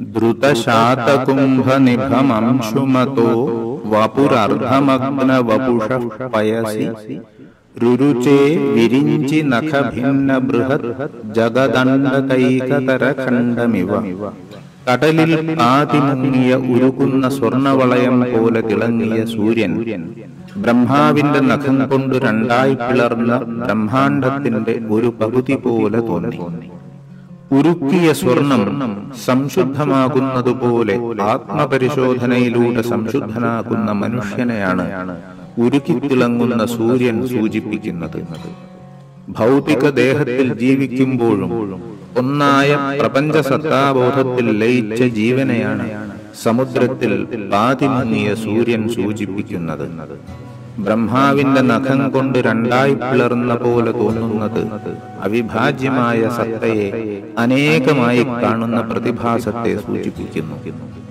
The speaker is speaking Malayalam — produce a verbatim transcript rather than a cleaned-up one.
ധൃതശാതകുംഭനിഭമംശുമതോ വപുരർദ്ധമഗ്നവപുഷഃ പയസി രുരുചേ വിരിഞ്ചി നഖഭിന്ന ബൃഹത് ജഗദണ്ഡകൈകതരഖണ്ഡമിവ. കടലിൽ ആദിമുങ്ങിയ ഉരുകുന്ന സ്വർണവളയം പോലെ തിളങ്ങിയ സൂര്യൻ ബ്രഹ്മാവിന്റെ നഖം കൊണ്ട് രണ്ടായി പിളർന്ന ബ്രഹ്മാണ്ഡത്തിന്റെ ഒരു പകുതി പോലെ തോന്നി. ഉരുക്കിയ സ്വർണം സംശുദ്ധമാകുന്നതുപോലെ ആത്മപരിശോധനയിലൂടെ സംശുദ്ധനാകുന്ന മനുഷ്യനെയാണ് ഉരുക്കിത്തിളങ്ങുന്ന സൂര്യൻ സൂചിപ്പിക്കുന്നത്. ഭൗതിക ദേഹത്തിൽ ജീവിക്കുമ്പോഴും ഒന്നായ പ്രപഞ്ചസത്താബോധത്തിൽ ലയിച്ച ജീവനെയാണ് സമുദ്രത്തിൽ പാതിമുങ്ങിയ സൂര്യൻ സൂചിപ്പിക്കുന്നത്. ബ്രഹ്മാവിന്റെ നഖം കൊണ്ട് രണ്ടായി പിളർന്ന പോലെ തോന്നുന്നത് അവിഭാജ്യമായ സത്തയെ അനേകമായി കാണുന്ന പ്രതിഭാസത്തെ സൂചിപ്പിക്കുന്നു.